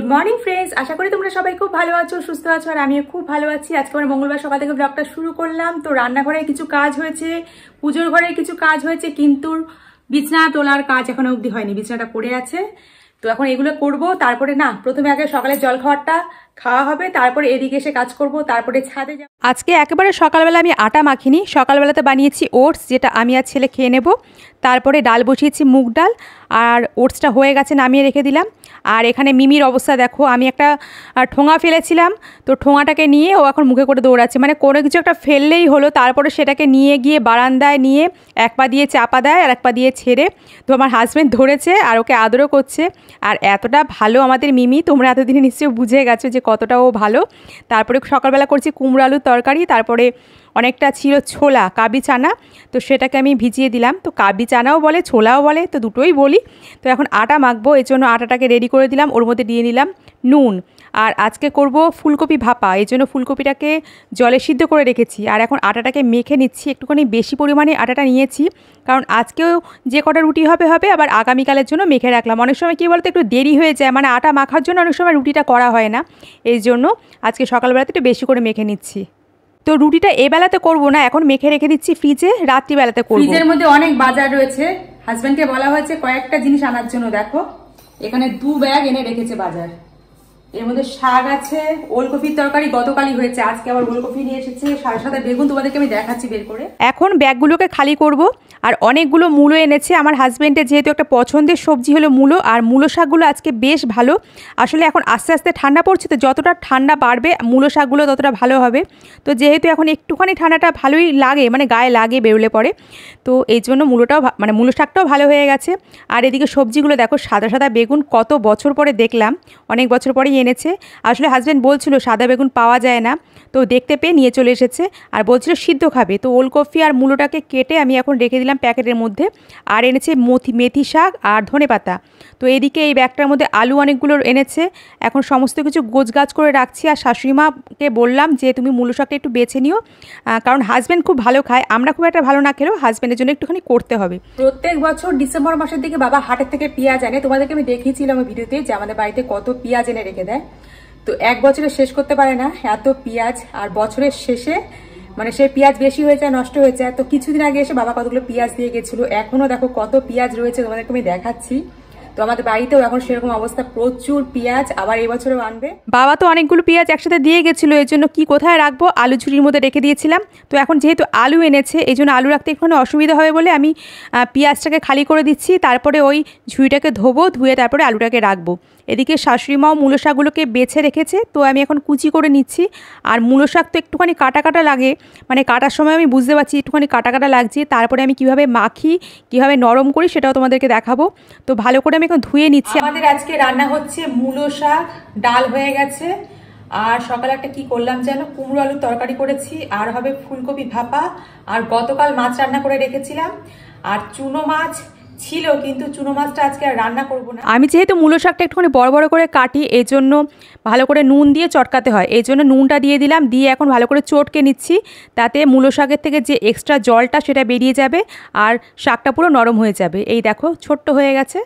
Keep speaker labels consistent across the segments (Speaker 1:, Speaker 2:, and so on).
Speaker 1: Morning friends, আশা করি তোমরা সবাই খুব ভালো আছো, সুস্থ আছো, আর আমিও খুব ভালো আছি। আজকে আমরা মঙ্গলবার সকাল থেকে ব্লগটা শুরু করলাম। তো রান্নাঘরে কিছু কাজ হয়েছে, পুজোর ঘরে কিছু কাজ হয়েছে, কিন্তু বিছানা তোলার কাজ এখনো অবধি হয়নি, বিছানাটা পড়ে আছে। তো এখন এগুলো করব, তারপরে না প্রথমে আগে সকালে জল খাওয়াটা খাওয়া হবে, তারপরে এদিকে এসে কাজ করব, তারপরে ছাদে যাব। আজকে একেবারে সকালবেলা আমি আটা মাখিনি, সকালবেলাতে বানিয়েছি ওটস, যেটা আমি আর ছেলে খেয়ে নেব। তারপরে ডাল বসিয়েছি, মুগ ডাল, আর ওটসটা হয়ে গেছে, নামিয়ে রেখে দিলাম। আর এখানে মিমির অবস্থা দেখো, আমি একটা ঠোঙা ফেলেছিলাম, তো ঠোঙাটাকে নিয়ে ও এখন মুখে করে দৌড়াচ্ছে, মানে কোনো কিছু একটা ফেললেই হলো, তারপরে সেটাকে নিয়ে গিয়ে বারান্দায় নিয়ে এক পা দিয়ে চাপা দেয় আর এক পা দিয়ে ছেড়ে। তো আমার হাজব্যান্ড ধরেছে আর ওকে আদরও করছে। আর এতটা ভালো আমাদের মিমি, তোমরা এতদিনে নিশ্চয়ই বুঝে গেছো যে কতটা ও ভালো। তারপরে সকালবেলা করছি কুমড়ো আলুর তরকারি, তারপরে অনেকটা ছিল ছোলা, কাবলি চানা, তো সেটাকে আমি ভিজিয়ে দিলাম। তো কাবলি চানাও বলে, ছোলাও বলে, তো দুটোই বলি। তো এখন আটা মাখবো, এর জন্য আটাটাকে রেডি করে দিলাম, ওর মধ্যে দিয়ে নিলাম নুন। আর আজকে করব ফুলকপি ভাপা, এই জন্য ফুলকপিটাকে জলে সিদ্ধ করে রেখেছি। আর এখন আটাটাকে মেখে নিচ্ছি, একটুখানি বেশি পরিমাণে আটাটা নিয়েছি, কারণ আজকেও যে কটা রুটি হবে হবে, আবার আগামীকালের জন্য মেখে রাখলাম। অনেক সময় কী বলতো, একটু দেরি হয়ে যায়, মানে আটা মাখার জন্য অনেক সময় রুটিটা করা হয় না, এই জন্য আজকে সকালবেলাতে একটু বেশি করে মেখে নিচ্ছি। তো রুটিটা এবেলাতে করব না, এখন মেখে রেখে দিচ্ছি ফ্রিজে, রাত্রিবেলাতে করব। ফ্রিজের মধ্যে অনেক বাজার রয়েছে, হাজবেন্ডকে বলা হয়েছে কয়েকটা জিনিস আনার জন্য। দেখো এখানে 2 ব্যাগ এনে রেখেছে বাজার। এর মধ্যে শাক আছে, ওলকপির তরকারি গতকালই হয়েছে, আজকে আবার ওলকপি নিয়ে এসেছে, সাথে সাথে বেগুন, তোমাদেরকে আমি দেখাচ্ছি বের করে। এখন ব্যাগগুলোকে খালি করব। আর অনেকগুলো মূলো এনেছে আমার হাজব্যান্ডের, যেহেতু একটা পছন্দের সবজি হলো মূলো, আর মূলো শাকগুলো আজকে বেশ ভালো। আসলে এখন আস্তে আস্তে ঠান্ডা পড়ছে, তো যতটা ঠান্ডা বাড়বে মূলো শাকগুলো ততটা ভালো হবে। তো যেহেতু এখন একটুখানি ঠান্ডাটা ভালোই লাগে, মানে গায়ে লাগে বেরোলে পরে, তো এই জন্য মূলোটাও মানে মূলো শাকটাও ভালো হয়ে গেছে। আর এদিকে সবজিগুলো দেখো, সাদা সাদা বেগুন, কত বছর পরে দেখলাম, অনেক বছর পরেই এনেছে। আসলে হাজব্যান্ড বলছিল সাদা বেগুন পাওয়া যায় না, তো দেখতে পেয়ে নিয়ে চলে এসেছে, আর বলছিল সিদ্ধ খাবে। তো ওলকপি আর মূলোটাকে কেটে আমি এখন রেখে দিলাম প্যাকেটের মধ্যে। আর এনেছে মেথি শাক আর ধনেপাতা। তো এদিকে এই ব্যাগটার মধ্যে আলু অনেকগুলো এনেছে, এখন সমস্ত কিছু গোছগাছ করে রাখছি। আর শাশুড়িমাকে বললাম যে তুমি মূলো শাকটা একটু বেছে নিও, কারণ হাজব্যান্ড খুব ভালো খায়, আমরা খুব একটা ভালো না খেলেও হাজব্যান্ডের জন্য একটুখানি করতে হবে। প্রত্যেক বছর ডিসেম্বর মাসের দিকে বাবা হাটের থেকে পেঁয়াজ আনে, তোমাদেরকে আমি দেখিয়েছিলাম ভিডিওতে যে আমাদের বাড়িতে কত পেঁয়াজ এনে রেখে দেয়। তো এক বছরে শেষ করতে পারে না এত পেঁয়াজ, আর বছরের শেষে মানে সেই পেঁয়াজ বেশি হয়ে যায়, নষ্ট হয়ে যায়। তো কিছুদিন আগে এসে বাবা কতগুলো পেঁয়াজ দিয়ে গেছিল, এখনো দেখো কত পেঁয়াজ রয়েছে, তোমাদেরকে আমি দেখাচ্ছি। তো আমাদের বাড়িতেও এখন সেরকম অবস্থা, প্রচুর পেঁয়াজ, আবার এই বছরও আনবে। বাবা তো অনেকগুলো পেঁয়াজ একসাথে দিয়ে গেছিলো, এর জন্য কি কোথায় রাখবো, আলু ঝুড়ির মধ্যে রেখে দিয়েছিলাম। তো এখন যেহেতু আলু এনেছে, এই জন্য আলু রাখতে একটু অসুবিধা হবে বলে আমি পেঁয়াজটাকে খালি করে দিচ্ছি, তারপরে ওই ঝুড়িটাকে ধোবো, ধুয়ে তারপরে আলুটাকে রাখবো। এদিকে শাশুড়িমাও মূলো শাকগুলোকে বেছে রেখেছে, তো আমি এখন কুচি করে নিচ্ছি। আর মূলো শাক তো একটুখানি কাটা কাটা লাগে, মানে কাটার সময় আমি বুঝতে পারছি একটুখানি কাটা কাটা লাগছে, তারপরে আমি কিভাবে মাখি, কিভাবে নরম করি সেটাও তোমাদেরকে দেখাবো। তো ভালো করে আমি এখন ধুয়ে নিচ্ছি। আমাদের আজকে রান্না হচ্ছে মূলো শাক, ডাল হয়ে গেছে, আর সকালে একটা কি করলাম যেন, কুমড়ো আলুর তরকারি করেছি, আর হবে ফুলকপি ভাপা, আর গতকাল মাছ রান্না করে রেখেছিলাম, আর চুনো মাছ ছিল, কিন্তু চুনো মাছটা আজকে আর রান্না করবো না। আমি যেহেতু মূলো শাকটা একটুখানি বড় বড় করে কাটি, এই জন্য ভালো করে নুন দিয়ে চটকাতে হয়, এই জন্য নুনটা দিয়ে দিলাম, দিয়ে এখন ভালো করে চটকে নিচ্ছি, তাতে মূলো শাকের থেকে যে এক্সট্রা জলটা সেটা বেরিয়ে যাবে, আর শাকটা পুরো নরম হয়ে যাবে। এই দেখো ছোট্ট হয়ে গেছে।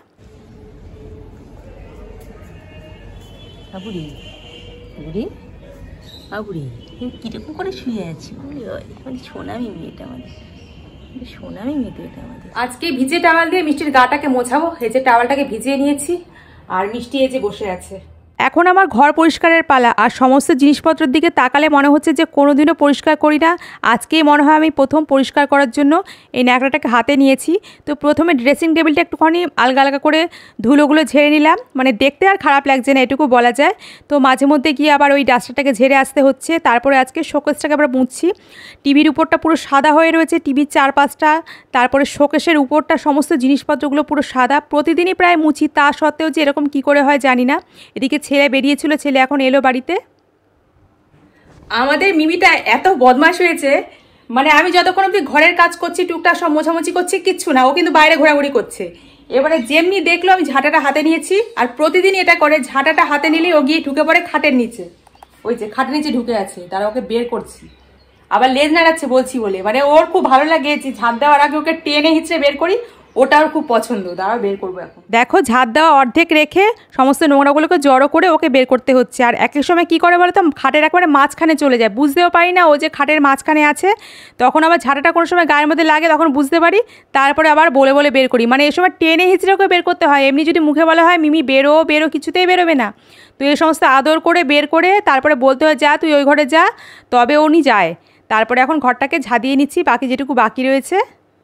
Speaker 2: কিরকম করে শুয়ে আছি, সোনামি মেয়েটা আমাদের, সোনামি মেয়েটা এটা আমাদের।
Speaker 1: আজকে ভিজে টাওয়াল দিয়ে মিষ্টির গাটাকে মোছাবো, এই যে টাওয়ালটাকে ভিজিয়ে নিয়েছি, আর মিষ্টি এই যে বসে আছে। এখন আমার ঘর পরিষ্কারের পালা, আর সমস্ত জিনিসপত্রের দিকে তাকালে মনে হচ্ছে যে কোনোদিনও পরিষ্কার করি না, আজকেই মনে হয় আমি প্রথম পরিষ্কার করার জন্য এই ন্যাকড়াটাকে হাতে নিয়েছি। তো প্রথমে ড্রেসিং টেবিলটা একটুখানি আলগা আলগা করে ধুলোগুলো ঝেড়ে নিলাম, মানে দেখতে আর খারাপ লাগছে না এটুকু বলা যায়। তো মাঝে মধ্যে গিয়ে আবার ওই ডাস্টারটাকে ঝেড়ে আসতে হচ্ছে। তারপরে আজকে শোকেসটাকে আবার মুছছি, টিভির উপরটা পুরো সাদা হয়ে রয়েছে, টিভির চারপাশটা, তারপরে শোকেসের উপরটা, সমস্ত জিনিসপত্রগুলো পুরো সাদা, প্রতিদিনই প্রায় মুছি, তা সত্ত্বেও যে এরকম কি করে হয় জানি না। এদিকে ছেলে বেরিয়েছিল, ছেলে এখন এলো বাড়িতে। আমাদের মিমিটা এত বদমাশ হয়েছে, মানে আমি যতক্ষণ অব্দি ঘরের কাজ করছি, টুকটাক সব মোছামুছি করছি, কিচ্ছু না, ও কিন্তু বাইরে ঘোরাঘুরি করছে। এবারে যেমনি দেখলো আমি ঝাঁটাটা হাতে নিয়েছি, আর প্রতিদিন এটা করে, ঝাঁটাটা হাতে নিলে ও গিয়ে ঢুকে পড়ে খাটের নিচে, ওই যে খাটের নিচে ঢুকে আছে, তারা ওকে বের করছি, আবার লেজ নাড়াচ্ছে বলছি বলে, মানে ওর খুব ভালো লাগে যে ঝাঁট দেওয়ার আগে ওকে টেনে হিঁচড়ে বের করি, ওটাও খুব পছন্দ। দাঁড়া বের করবো এখন। দেখো ঝাঁট দেওয়া অর্ধেক রেখে সমস্ত নোংরাগুলোকে জড়ো করে ওকে বের করতে হচ্ছে। আর এক এক সময় কী করে বলো তো, খাটের একেবারে মাঝখানে চলে যায়, বুঝতেও পারি না ও যে খাটের মাঝখানে আছে। তখন আবার ঝাঁটাটা কোনো সময় গায়ের মধ্যে লাগে, তখন বুঝতে পারি, তারপরে আবার বলে বলে বের করি। মানে এই সময় টেনে হিঁচড়ে ওকে বের করতে হয়। এমনি যদি মুখে বলা হয় মিমি বেরো বেরো, কিছুতেই বেরোবে না। তো এই সমস্ত আদর করে বের করে তারপরে বলতে হয় যা তুই ওই ঘরে যা, তবে উনি যায়। তারপরে এখন ঘরটাকে ঝাঁদিয়ে নিচ্ছি, বাকি যেটুকু বাকি রয়েছে।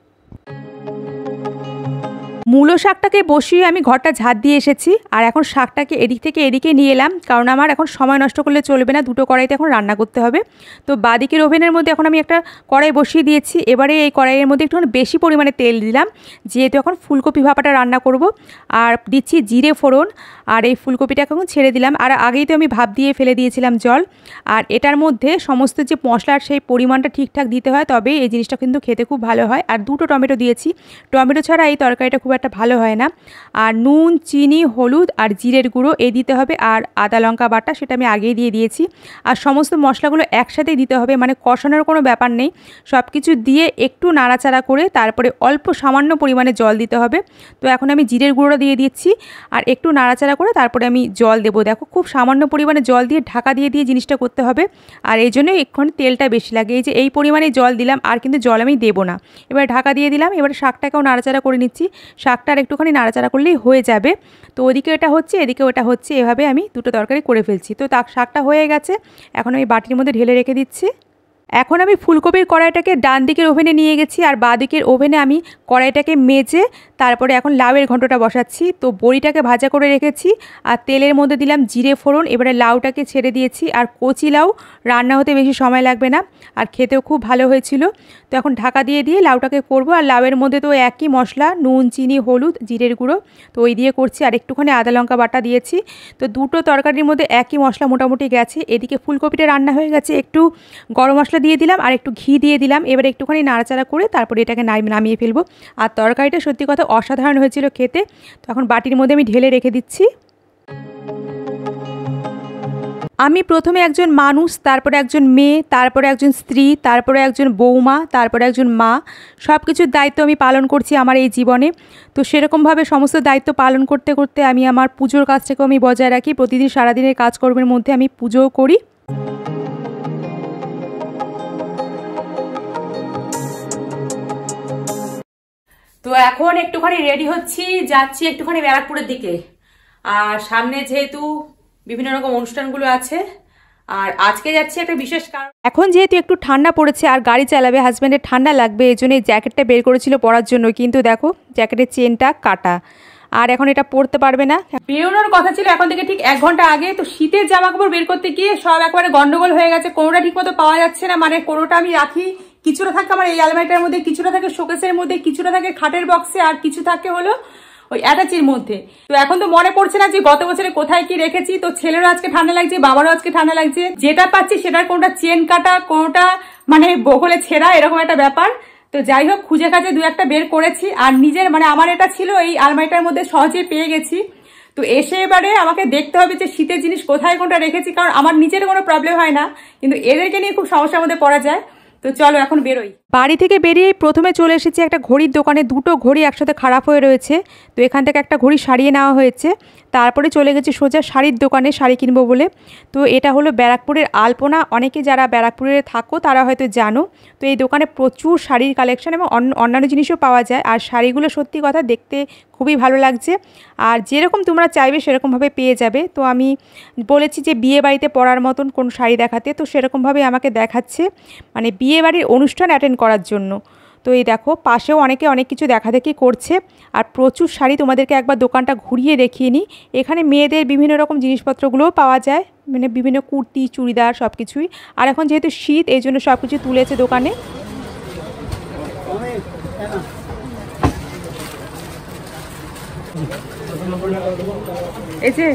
Speaker 1: মূলো শাকটাকে বসিয়ে আমি ঘরটা ঝাঁট দিয়ে এসেছি। আর এখন শাকটাকে এদিক থেকে এদিকে নিয়ে এলাম, কারণ আমার এখন সময় নষ্ট করলে চলবে না, দুটো কড়াইতে এখন রান্না করতে হবে। তো বাদিকের ওভেনের মধ্যে এখন আমি একটা কড়াই বসিয়ে দিয়েছি। এবারে এই কড়াইয়ের মধ্যে একটু বেশি পরিমাণে তেল দিলাম, যেহেতু এখন ফুলকপি ভাপাটা রান্না করব। আর দিচ্ছি জিরে ফোড়ন, আর এই ফুলকপিটাকে এখন ছেড়ে দিলাম। আর আগেই তো আমি ভাপ দিয়ে ফেলে দিয়েছিলাম জল। আর এটার মধ্যে সমস্ত যে মশলার সেই পরিমাণটা ঠিকঠাক দিতে হয়, তবে এই জিনিসটা কিন্তু খেতে খুব ভালো হয়। আর দুটো টমেটো দিয়েছি, টমেটো ছাড়া এই তরকারিটা খুব একটা ভালো হয় না। আর নুন, চিনি, হলুদ আর জিরের গুঁড়ো এই দিতে হবে। আর আদা লঙ্কা বাটা সেটা আমি আগেই দিয়ে দিয়েছি। আর সমস্ত মশলাগুলো একসাথেই দিতে হবে, মানে কষানোর কোনো ব্যাপার নেই। সব কিছু দিয়ে একটু নাড়াচাড়া করে তারপরে অল্প সামান্য পরিমাণে জল দিতে হবে। তো এখন আমি জিরের গুঁড়ো দিয়ে দিচ্ছি, আর একটু নাড়াচাড়া করে তারপরে আমি জল দেবো। দেখো খুব সামান্য পরিমাণে জল দিয়ে ঢাকা দিয়ে দিয়ে জিনিসটা করতে হবে। আর এই জন্যই এক্ষুনি তেলটা বেশি লাগে। এই যে এই পরিমাণে জল দিলাম, আর কিন্তু জল আমি দেবো না। এবার ঢাকা দিয়ে দিলাম। এবার শাকটাকেও নাড়াচাড়া করে নিচ্ছি। শাকটা আর একটুখানি নাড়াচাড়া করলেই হয়ে যাবে। তো ওদিকে এটা হচ্ছে, এদিকে ওটা হচ্ছে, এভাবে আমি দুটো তরকারি করে ফেলছি। তো শাকটা হয়ে গেছে, এখন আমি বাটির মধ্যে ঢেলে রেখে দিচ্ছি। এখন আমি ফুলকপির কড়াইটাকে ডান দিকের ওভেনে নিয়ে গেছি, আর বাঁ দিকের ওভেনে আমি কড়াইটাকে মেজে তারপরে এখন লাউয়ের ঘন্টটা বসাচ্ছি। তো বড়িটাকে ভাজা করে রেখেছি, আর তেলের মধ্যে দিলাম জিরে ফোড়ন। এবারে লাউটাকে ছেড়ে দিয়েছি। আর কচি লাউ রান্না হতে বেশি সময় লাগবে না, আর খেতেও খুব ভালো হয়েছিল। তো এখন ঢাকা দিয়ে দিয়ে লাউটাকে করব। আর লাউয়ের মধ্যে তো একই মশলা, নুন, চিনি, হলুদ, জিরের গুঁড়ো, তো ওই দিয়ে করছি। আর একটুখানি আদা লঙ্কা বাটা দিয়েছি। তো দুটো তরকারির মধ্যে একই মশলা মোটামুটি গেছে। এদিকে ফুলকপিটা রান্না হয়ে গেছে, একটু গরম মশলা দিয়ে দিলাম আর একটু ঘি দিয়ে দিলাম। এবারে একটুখানি নাড়াচাড়া করে তারপরে এটাকে নামিয়ে ফেলবো। আর তরকারিটা সত্যি কথা অসাধারণ হয়েছিল খেতে। তো এখন বাটির মধ্যে আমি ঢেলে রেখে দিচ্ছি। আমি প্রথমে একজন মানুষ, তারপরে একজন মেয়ে, তারপরে একজন স্ত্রী, তারপরে একজন বৌমা, তারপরে একজন মা। সব কিছুর দায়িত্ব আমি পালন করছি আমার এই জীবনে। তো সেরকমভাবে সমস্ত দায়িত্ব পালন করতে করতে আমি আমার পুজোর কাজটাকেও আমি বজায় রাখি। প্রতিদিন সারাদিনের কাজকর্মের মধ্যে আমি পুজোও করি। তো এখন একটুখানি রেডি হচ্ছি, যাচ্ছি একটুখানি ব্যারাকপুরের দিকে। আর সামনে যেহেতু বিভিন্ন রকম অনুষ্ঠানগুলো আছে, আর আজকে যাচ্ছি একটা বিশেষ কারণ। এখন যেহেতু একটু ঠান্ডা পড়েছে আর গাড়ি চালাবে, হাজব্যান্ডের ঠান্ডা লাগবে, এই জন্য এই জ্যাকেটটা বের করেছিল পরার জন্য। কিন্তু দেখো জ্যাকেটের চেনটা কাটা, আর এখন এটা পরতে পারবে না। বেরোনোর কথা ছিল এখন থেকে ঠিক 1 ঘন্টা আগে। তো শীতের জামা কাপড় বের করতে গিয়ে সব একবারে গন্ডগোল হয়ে গেছে। কোনোটা ঠিক মতো পাওয়া যাচ্ছে না। মানে কোনোটা আমি রাখি, কিছুটা থাকে আমার এই আলমারিটার মধ্যে, কিছুটা থাকে শোকেসের মধ্যে, কিছুটা থাকে খাটের বক্সে, আর কিছু থাকে হলো ওই অ্যাটাচির মধ্যে। তো এখন তো মনে পড়ছে না যে গত বছরে কোথায় কি রেখেছি। তো ছেলেরও আজকে ঠান্ডা লাগছে, বাবারও আজকে ঠান্ডা লাগছে। যেটা পাচ্ছি সেটার কোনোটা চেন কাটা, কোনোটা মানে বগলে ছেঁড়া, এরকম একটা ব্যাপার। তো যাই হোক খুঁজে খাজে 2-1টা বের করেছি। আর নিজের মানে আমার এটা ছিল এই আলমারিটার মধ্যে, সহজে পেয়ে গেছি। তো এসে এবারে আমাকে দেখতে হবে যে শীতের জিনিস কোথায় কোনটা রেখেছি, কারণ আমার নিজের কোনো প্রবলেম হয় না, কিন্তু এদেরকে নিয়ে খুব সমস্যার মধ্যে পড়া যায়। তো চলো এখন বেরোই। বাড়ি থেকে বেরিয়ে প্রথমে চলে এসেছি একটা ঘড়ির দোকানে। দুটো ঘড়ি একসাথে খারাপ হয়ে রয়েছে, তো এখান থেকে একটা ঘড়ি সারিয়ে নেওয়া হয়েছে। তারপরে চলে গেছি সোজা শাড়ির দোকানে, শাড়ি কিনবো বলে। তো এটা হলো ব্যারাকপুরের আলপনা। অনেকে যারা ব্যারাকপুরে থাকো তারা হয়তো জানো। তো এই দোকানে প্রচুর শাড়ির কালেকশন এবং অন্যান্য জিনিসও পাওয়া যায়। আর শাড়িগুলো সত্যি কথা দেখতে খুবই ভালো লাগছে, আর যেরকম তোমরা চাইবে সেরকমভাবে পেয়ে যাবে। তো আমি বলেছি যে বিয়ে বাড়িতে পরার মতন কোন শাড়ি দেখাতে, তো সেরকমভাবে আমাকে দেখাচ্ছে, মানে বিয়ে বাড়ির অনুষ্ঠান অ্যাটেন্ড করার জন্য। তো এই দেখো পাশেও অনেকে অনেক কিছু দেখাদেখি করছে, আর প্রচুর শাড়ি। তোমাদেরকে একবার দোকানটা ঘুরিয়ে দেখিয়ে নিই। এখানে মেয়েদের বিভিন্ন রকম জিনিসপত্রগুলোও পাওয়া যায়, মানে বিভিন্ন কুর্তি, চুড়িদার সব কিছুই। আর এখন যেহেতু শীত, এই জন্য সব কিছু তুলেছে দোকানে। এই যে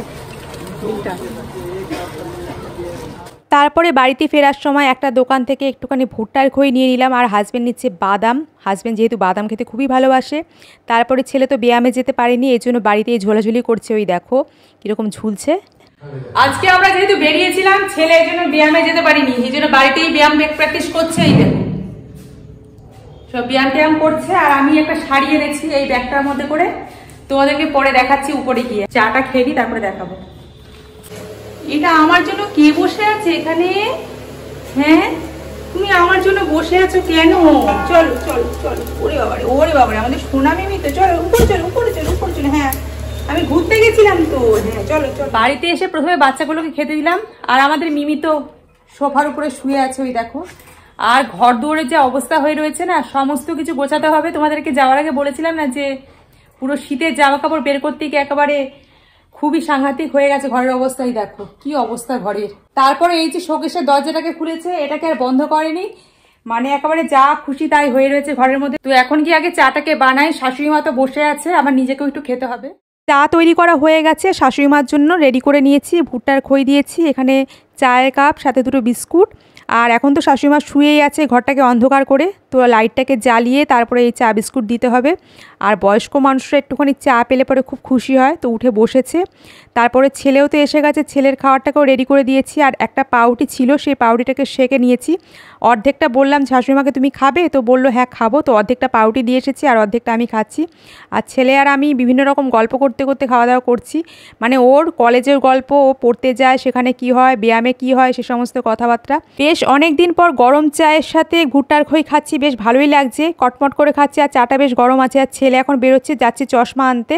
Speaker 1: তারপরে বাড়িতে ফেরার সময় একটা দোকান থেকে একটুখানি ভুট্টার খই নিয়ে নিলাম, আর হাজব্যান্ড নিচ্ছে বাদাম। হাজব্যান্ড যেহেতু বাদাম খেতে খুবই ভালোবাসে। তারপরে ছেলে তো ব্যায়ামে যেতে পারেনি, এই জন্য বাড়িতেই ঝোলাঝুলি করছে। ওই দেখো কীরকম ঝুলছে। আজকে আমরা যেহেতু বেরিয়েছিলাম, ছেলে এই জন্য ব্যায়ামে যেতে পারিনি, এই জন্য বাড়িতেই ব্যায়াম প্র্যাকটিস করছে। এই দেখো সব ব্যায়াম ট্যায়াম করছে আর আমি একটা শাড়ি এনেছি এই ব্যাগটার মধ্যে করে, তোমাদেরকে পরে দেখাচ্ছি উপরে গিয়ে। চাটা খেয়ে দিই তারপরে দেখাবো। এটা আমার জন্য কে বসে আছে এখানে? হ্যাঁ তুমি আমার জন্য বসে আছো কেন? চলো চলো চলো। ওরে বাবারে আমাদের সোনা মিমি তো। চলো উপরে চলো উপরে চলো উপরে চলো। হ্যাঁ আমি ঘুরতে গেছিলাম তো। হ্যাঁ চলো চলো। বাড়িতে এসে প্রথমে বাচ্চাগুলোকে খেতে দিলাম আর আমাদের মিমি তো সোফার উপরে শুয়ে আছে ওই দেখো। আর ঘর দুয়ারের যে অবস্থা হয়ে রয়েছে না, সমস্ত কিছু গোছাতে হবে। তোমাদেরকে যাওয়ার আগে বলেছিলাম না যে পুরো শীতের জামা কাপড় বের করতে গিয়ে একেবারে খুবই সাংঘাতিক হয়ে গেছে ঘরের অবস্থাই। দেখো কি অবস্থা ঘরের। তারপরে এই যে শোকেসের দরজাটাকে খুলেছে, এটাকে আর বন্ধ করেনি, মানে একেবারে যা খুশি তাই হয়ে রয়েছে ঘরের মধ্যে। তো এখন কি আগে চাটাকে বানাই, শাশুড়ি মা তো বসে আছে, আমার নিজেকেও একটু খেতে হবে। চা তৈরি করা হয়ে গেছে, শাশুড়ি মার জন্য রেডি করে নিয়েছি। ভুট্টার খই দিয়েছি, এখানে চায়ের কাপ, সাথে দুটো বিস্কুট। আর এখন তো শাশুড়ি মা শুয়েই আছে ঘরটাকে অন্ধকার করে, তো লাইটটাকে জ্বালিয়ে তারপরে এই চা বিস্কুট দিতে হবে। আর বয়স্ক মানুষরা একটুখানি চা পেলে পরে খুব খুশি হয়, তো উঠে বসেছে। তারপরে ছেলেও তো এসে গেছে, ছেলের খাবারটাকেও রেডি করে দিয়েছি। আর একটা পাউরুটি ছিল, সেই পাউরুটিটাকে সেঁকে নিয়েছি। অর্ধেকটা বললাম শাশুড়ি মাকে তুমি খাবে, তো বললো হ্যাঁ খাবো। তো অর্ধেকটা পাউরুটি দিয়ে এসেছি আর অর্ধেকটা আমি খাচ্ছি। আর ছেলে আর আমি বিভিন্ন রকম গল্প করতে করতে খাওয়া দাওয়া করছি, মানে ওর কলেজের গল্প, ও পড়তে যায় সেখানে কি হয়, ব্যায়ামে কি হয়, সে সমস্ত কথাবার্তা। বেশ অনেক দিন পর গরম চায়ের সাথে ভুট্টার খই খাচ্ছি, বেশ ভালোই লাগছে, কটমট করে খাচ্ছি। আর চাটা বেশ গরম আছে। আর ছেলে এখন বেরোচ্ছে, যাচ্ছে চশমা আনতে।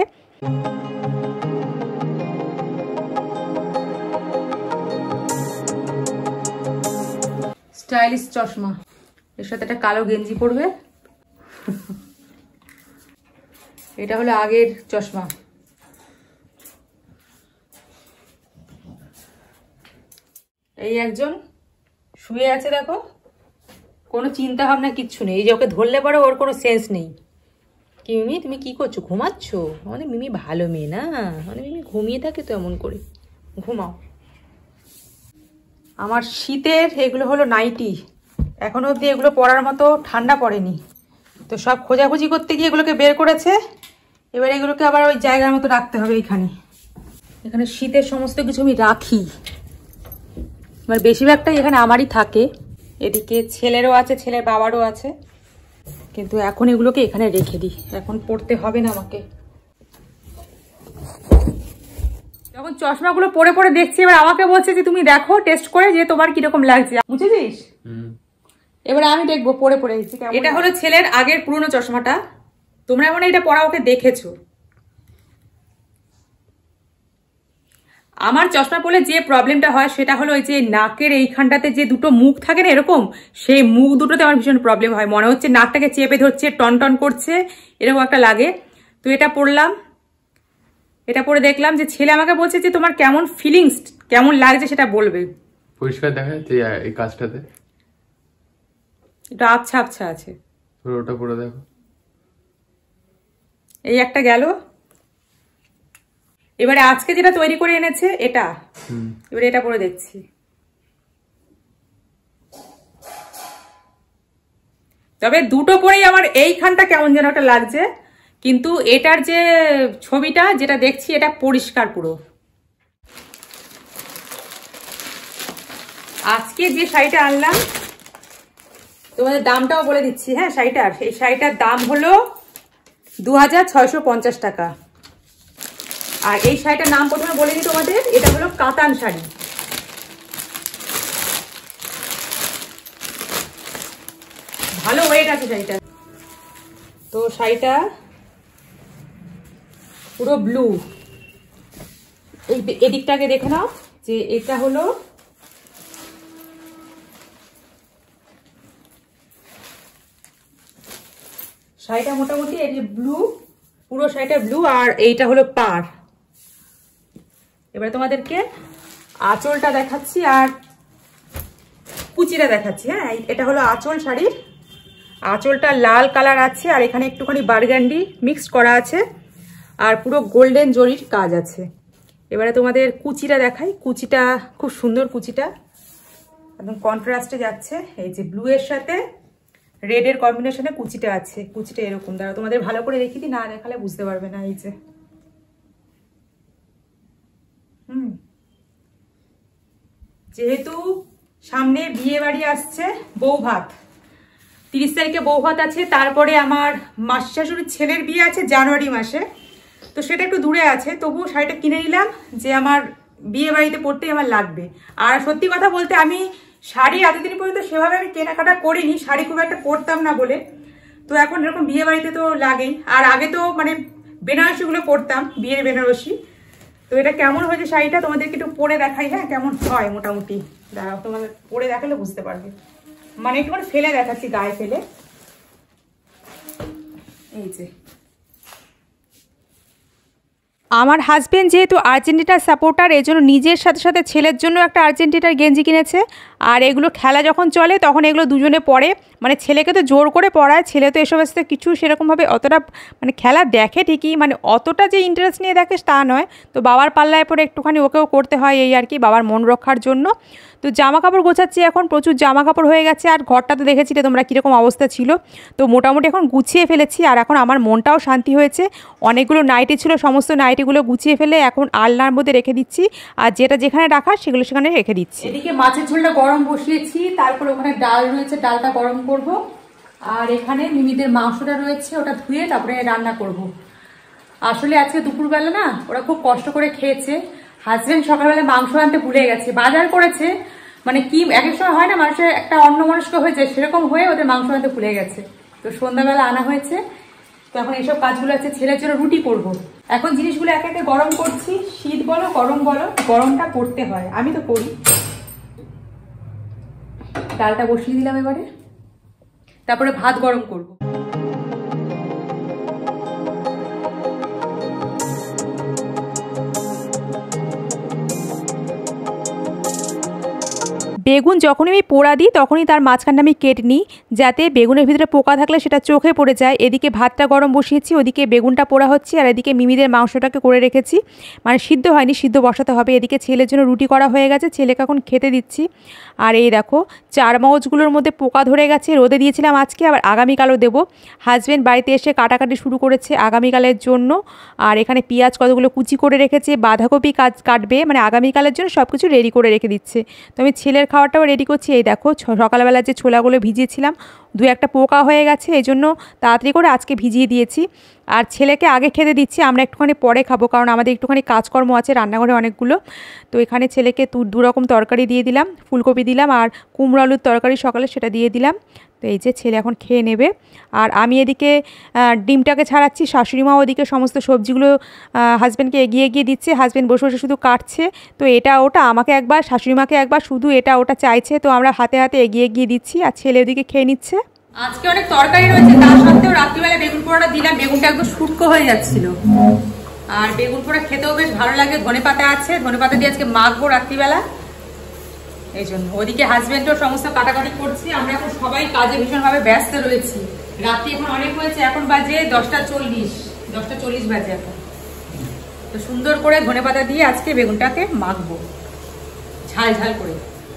Speaker 1: স্টাইলিশ চশমা, এর সাথে একটা কালো গেঞ্জি পরবে। এটা হলো আগের চশমা। এই একজন শুয়ে আছে দেখো, কোনো চিন্তা ভাবনা কিচ্ছু নেই। এই যে ওকে ধরলে পরে ওর কোনো সেন্স নেই। কি মিমি তুমি কি করছো, ঘুমাচ্ছ? আমাদের মিমি ভালো মেয়ে না, আমাদের মিমি ঘুমিয়ে থাকে তো এমন করে। ঘুমাও। আমার শীতের এগুলো হলো নাইটি, এখনো অবধি এগুলো পরার মতো ঠান্ডা পড়েনি। তো সব খোঁজাখুঁজি করতে গিয়ে এগুলোকে বের করেছে। এবার এগুলোকে আবার ওই জায়গার মতো রাখতে হবে। এখানে এখানে শীতের সমস্ত কিছু আমি রাখি, এবার বেশিরভাগটাই এখানে আমারই থাকে। এদিকে ছেলেরও আছে, ছেলের বাবারও আছে, কিন্তু এখন এগুলোকে এখানে রেখে দিই, এখন পড়তে হবে না আমাকে। যখন চশমাগুলো পরে পরে দেখছি, এবার আমাকে বলছে যে তুমি দেখো টেস্ট করে যে তোমার কিরকম লাগছে, বুঝেছিস? এবার আমি দেখবো পরে পরে। এটা হলো ছেলের আগের পুরনো চশমাটা, তোমরা মনে এটা পরা ওকে দেখেছো। আমার চশমা পরলে যে প্রবলেমটা হয় সেটা হলো ওই যে নাকের এইখানটাতে যে দুটো মুখ থাকে না এরকম, সেই মুখ দুটোতে আমার ভীষণ প্রবলেম হয়, মনে হচ্ছে নাকটাকে চেপে ধরছে, টন টন করছে, এরকম একটা লাগে। তো এটা পরলাম, এটা পরে দেখলাম যে ছেলে আমাকে বলছে যে তোমার কেমন ফিলিংস, কেমন লাগছে সেটা বলবে।
Speaker 3: পরিষ্কার দেখা যাচ্ছে এই কাজটাতে?
Speaker 1: এটা আবছা আবছা আছে,
Speaker 3: ওটা পরে দেখো।
Speaker 1: এই একটা গেল। এবারে আজকে যেটা তৈরি করে এনেছে এটা, এবারে এটা পরে দেখছি। তবে দুটো পরেই আমার এইখানটা কেমন যেন একটা লাগছে, কিন্তু এটার যে ছবিটা যেটা দেখছি এটা পরিষ্কার পুরো। আজকে যে শাড়িটা আনলাম তোমাদের দামটাও বলে দিচ্ছি। হ্যাঁ শাড়িটার, এই শাড়িটার দাম হলো 2650 টাকা। আর এই শাড়িটার নাম প্রথমে বলে দিই তোমাদের, এটা হলো কাতান শাড়ি। ভালো ওয়েট আছে শাড়িটা। তো শাড়িটা পুরো ব্লু। এই এদিকটাকে দেখে নাও যে এটা হলো শাড়িটা মোটামুটি এই যে ব্লু, পুরো শাড়িটা ব্লু। আর এইটা হলো পাড়। এবারে তোমাদেরকে আঁচলটা দেখাচ্ছি আর কুচিটা দেখাচ্ছি। হ্যাঁ এটা হলো আঁচল শাড়ির, আঁচলটা লাল কালার আছে আর এখানে একটুখানি বার্গান্ডি মিক্সড করা আছে আর পুরো গোল্ডেন জরির কাজ আছে। এবারে তোমাদের কুচিটা দেখাই, কুচিটা খুব সুন্দর, কুচিটা একদম কন্ট্রাস্টে যাচ্ছে। এই যে ব্লু এর সাথে রেড এর কম্বিনেশনে কুচিটা আছে, কুচিটা এরকম। দাঁড়াও তোমাদের ভালো করে দেখিয়ে দিই, না দেখালে বুঝতে পারবে না। এই যে যেহেতু সামনে বিয়ে বাড়ি আসছে, বউ ভাত, 30 তারিখে বউ ভাত আছে, তারপরে আমার মাসি শাশুড়ির ছেলের বিয়ে আছে জানুয়ারি মাসে, তো সেটা একটু দূরে আছে, তবুও শাড়িটা কিনে নিলাম যে আমার বিয়ে বাড়িতে পরতেই আমার লাগবে। আর সত্যি কথা বলতে আমি শাড়ি এতদিন পর্যন্ত সেভাবে আমি কেনাকাটা করিনি, শাড়ি খুব একটা পরতাম না বলে, তো এখন এরকম বিয়ে বাড়িতে তো লাগেই। আর আগে তো মানে বেনারসিগুলো পরতাম, বিয়ের বেনারসি। তো এটা কেমন হয়েছে শাড়িটা তোমাদেরকে একটু পরে দেখাই, হ্যাঁ কেমন হয় মোটামুটি, দাঁড়াও তোমাদের পরে দেখালে বুঝতে পারবে। মানে একটু ফেলে দেখাচ্ছি, গায়ে ফেলে, এই যে। আমার হাজবেন্ড যেহেতু আর্জেন্টিনার সাপোর্টার, এই জন্য নিজের সাথে সাথে ছেলের জন্য একটা আর্জেন্টিনার গেঞ্জি কিনেছে। আর এগুলো খেলা যখন চলে তখন এগুলো দুজনে পরে, মানে ছেলেকে তো জোর করে পড়ায়, ছেলে তো এসব আসতে কিছু সেরকমভাবে অতটা মানে খেলা দেখে ঠিকই, মানে অতটা যে ইন্টারেস্ট নিয়ে দেখে তা নয়। তো বাবার পাল্লায় পরে একটুখানি ওকেও করতে হয়, এই আর কি, বাবার মন রক্ষার জন্য। তো জামা কাপড় গোছাচ্ছি, এখন প্রচুর জামা কাপড় হয়ে গেছে। আর ঘরটা তো দেখেছিলে তোমরা কীরকম অবস্থা ছিল, তো মোটামুটি এখন গুছিয়ে ফেলেছি। আর এখন আমার মনটাও শান্তি হয়েছে, অনেকগুলো নাইটি ছিল, সমস্ত নাইটিগুলো গুছিয়ে ফেলে এখন আলনার মধ্যে রেখে দিচ্ছি, আর যেটা যেখানে রাখার সেগুলো সেখানে রেখে দিচ্ছি। এদিকে মাছের ঝোলটা গরম বসিয়েছি, তারপরে ওখানে ডাল রয়েছে, ডালটা গরম করব। আর এখানে মিমিদের মাংসটা রয়েছে, ওটা ধুয়ে তারপরে রান্না করব। আসলে আজকে দুপুরবেলা না ওরা খুব কষ্ট করে খেয়েছে। হাজবেন্ড সকালবেলা মাংস আনতে ভুলে গেছে, বাজার করেছে, মানে কি এক এক সময় হয় না মানুষের একটা অন্যমনস্ক হয়ে যায়, সেরকম হয়ে ওদের মাংস আনতে ভুলে গেছে। তো সন্ধ্যাবেলা আনা হয়েছে, তো এখন এইসব কাজগুলো আছে, ছেলের জন্য রুটি করব। এখন জিনিসগুলো এক একে গরম করছি, শীত বলো গরম বলো, গরমটা করতে হয়, আমি তো করি। ডালটা বসিয়ে দিলাম এবারে, তারপরে ভাত গরম করব। বেগুন যখনই আমি পোড়া দিই তখনই তার মাঝখানটা আমি কেটে নিই, যাতে বেগুনের ভিতরে পোকা থাকলে সেটা চোখে পড়ে যায়। এদিকে ভাতটা গরম বসিয়েছি, ওদিকে বেগুনটা পোড়া হচ্ছে, আর এদিকে মিমিদের মাংসটাকে করে রেখেছি, মানে সিদ্ধ হয়নি, সিদ্ধ বসাতে হবে। এদিকে ছেলের জন্য রুটি করা হয়ে গেছে, ছেলেকে এখন খেতে দিচ্ছি। আর এই দেখো চার মগজগুলোর মধ্যে পোকা ধরে গেছে, রোদে দিয়েছিলাম আজকে, আবার আগামীকালও দেবো। হাজব্যান্ড বাড়িতে এসে কাটাকাটি শুরু করেছে আগামীকালের জন্য। আর এখানে পেঁয়াজ কতগুলো কুচি করে রেখেছে, বাঁধাকপি কাটবে, মানে আগামীকালের জন্য সব কিছু রেডি করে রেখে দিচ্ছে। তো আমি ছেলের খাবারটাও রেডি করছি। এই দেখো সকালবেলা যে ছোলাগুলো ভিজিয়েছিলাম, দু একটা পোকা হয়ে গেছে, এই জন্য তাড়াতাড়ি করে আজকে ভিজিয়ে দিয়েছি। আর ছেলেকে আগে খেতে দিচ্ছি, আমরা একটুখানি পরে খাবো, কারণ আমাদের একটুখানি কাজকর্ম আছে রান্নাঘরে অনেকগুলো। তো এখানে ছেলেকে দু রকম তরকারি দিয়ে দিলাম, ফুলকপি দিলাম আর কুমড়ো আলুর তরকারি সকালে, সেটা দিয়ে দিলাম। তো এই যে ছেলে এখন খেয়ে নেবে। আর আমি এদিকে ডিমটাকে ছাড়াচ্ছি, শাশুড়িমাও ওদিকে সমস্ত সবজিগুলো হাজব্যান্ডকে এগিয়ে দিচ্ছে, হাজব্যান্ড বসে বসে শুধু কাটছে। তো এটা ওটা আমাকে একবার, শাশুড়িমাকে একবার, শুধু এটা ওটা চাইছে, তো আমরা হাতে হাতে এগিয়ে দিচ্ছি, আর ছেলে ওদিকে খেয়ে নিচ্ছে। আজকে অনেক তরকারি রয়েছে, তার সত্ত্বেও রাত্রিবেলা বেগুন পোড়াটা দিলাম, বেগুনটা একদম শুটকো হয়ে যাচ্ছিল। আর বেগুন পোড়া খেতেও বেশ ভালো লাগে, ধনেপাতা আছে, ধনেপাতা দিয়ে আজকে মাখবো রাত্রিবেলা, এই জন্য। ওদিকে হাজবেন্ডও সমস্ত কাটাকাটি করছি, আমরা এখন সবাই কাজে ভীষণভাবে ব্যস্ত রয়েছি। রাত্রি এখন অনেক হয়েছে, এখন বাজে 10:40 বাজে এখন। তো সুন্দর করে ধনেপাতা দিয়ে আজকে বেগুনটাকে মাখবো ঝাল ঝাল করে।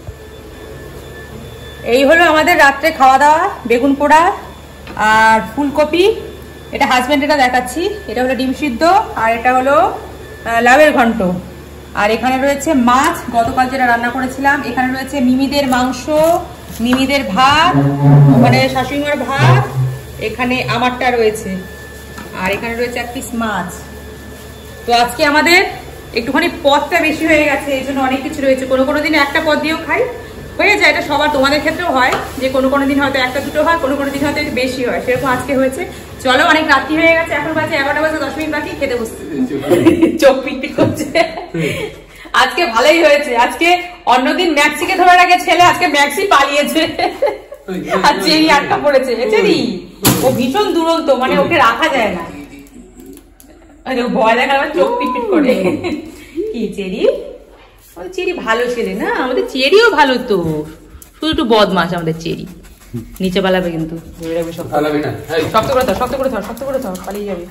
Speaker 1: এই হলো আমাদের রাত্রে খাওয়া দাওয়া, বেগুন পোড়া আর ফুলকপি। এটা হাজবেন্ড এটা দেখাচ্ছি, এটা হলো ডিম সিদ্ধ, আর এটা হলো লাউয়ের ঘন্ট। আর এখানে রয়েছে মাছ, গতকাল যেটা রান্না করেছিলাম। এখানে রয়েছে মিমিদের মাংস, মিমিদের ভাত, ওখানে শাশুড়িমার ভাত, এখানে আমারটা রয়েছে, আর এখানে রয়েছে এক পিস মাছ। তো আজকে আমাদের একটুখানি পদটা বেশি হয়ে গেছে, এই জন্য অনেক কিছু রয়েছে। কোনো কোনো দিন একটা পদ দিয়েও খাই, হয়ে যায়, এটা সবার, তোমাদের ক্ষেত্রেও হয় যে কোনো কোনো দিন হয়তো একটা দুটো হয়, কোনো কোনো দিন হয়তো একটু বেশি হয়, সেরকম আজকে হয়েছে। চলো, অনেক রাত্রি হয়ে গেছে, এখন বাজে 11:10 বাকি, খেতে বসতে চোখ পিটপিট করছে। আজকে ভালোই হয়েছে, আজকে অন্যদিন ম্যাক্সিকে ধরে রাখে ছেলে, আজকে ম্যাক্সি পালিয়েছে আর চেরি আটকা পড়েছে। চেরি ও ভীষণ দুরন্ত, মানে ওকে রাখা যায় না, ভয় দেখা চোখ পিটপিট করে। কি চেরি, চেরি ভালো ছেলে না, আমাদের চেরিও ভালো, তো শুধু একটু বদমাস আমাদের চেরি। নিচে পালাবে কিন্তু, শক্ত করে ধর, শক্ত করে ধর, শক্ত করে ধর, পালিয়ে যাবে।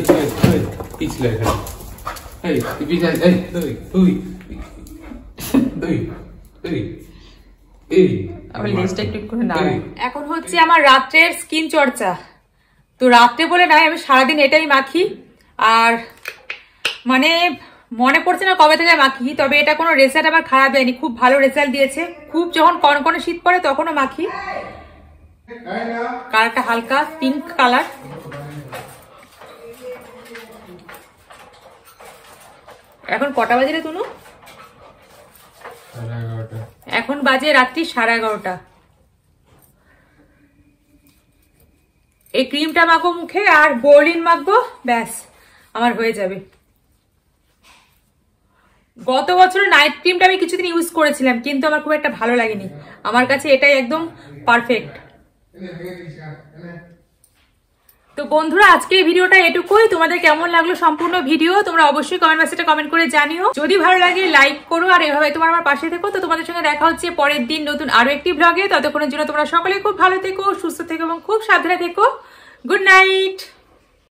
Speaker 1: এখন হচ্ছে আমার রাত্রের স্কিন চর্চা। তো রাত্রে বলে নাই, আমি সারাদিন এটাই মাখি। আর মানে মনে পড়ছে না কবে থেকে মাখি, তবে এটা কোনো রেজাল্ট আমার খারাপ দেয়নি, খুব ভালো রেজাল্ট দিয়েছে। খুব যখন কনকনে শীত পড়ে তখনও মাখি। কালারটা হালকা পিঙ্ক কালার। এখন কটা বাজে রে তুনু? এখন বাজে রাত্রি 11:30। এই ক্রিমটা মাখবো মুখে আর বোরলিন মাখবো, ব্যাস আমার হয়ে যাবে। গত বছর নাইট ক্রিমটা আমি কিছুদিন ইউজ করেছিলাম, কিন্তু আমার খুব একটা ভালো লাগেনি। আমার কাছে এটাই একদম পারফেক্ট। তো বন্ধুরা, আজকের ভিডিওটা এটুকুই। তোমাদের কেমন লাগলো সম্পূর্ণ ভিডিও তোমরা অবশ্যই কমেন্ট বক্সে কমেন্ট করে জানিও। যদি ভালো লাগে লাইক করো, আর এভাবে তোমার আমার পাশে থেকো। তো তোমাদের সঙ্গে দেখা হচ্ছে পরের দিন নতুন আরো একটি ব্লগে। ততক্ষণের জন্য তোমরা সকলে খুব ভালো থেকো, সুস্থ থেকো এবং খুব সাবধানে থেকো। Good night.